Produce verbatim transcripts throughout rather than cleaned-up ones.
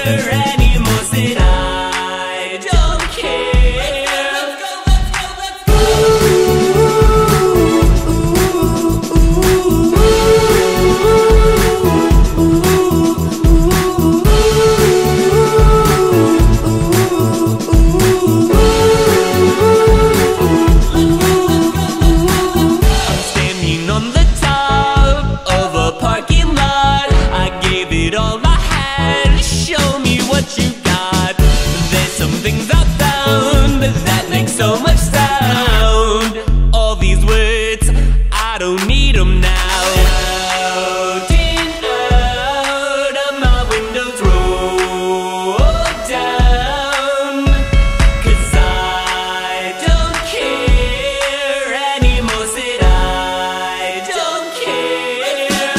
anymore, said I don't care. Let's go, let's go, let's go, I'm standing on the top of a parking lot. I gave it all I had. Show me what you got. There's some things I found that make so much sound. All these words, I don't need them now. Out and out of my windows roll down, 'cause I don't care anymore, said I don't care.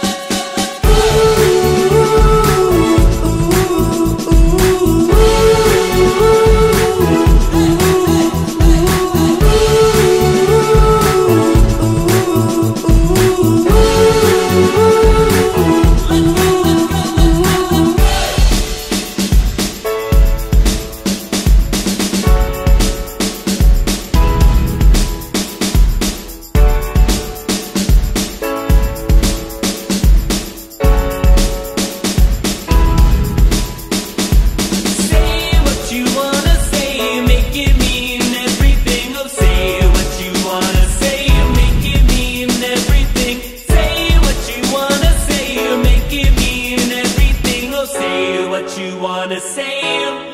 Say what you wanna say, make it mean everything. Oh, say what you wanna say, make it mean everything. Say what you wanna say, make it mean everything. Oh, say what you wanna say.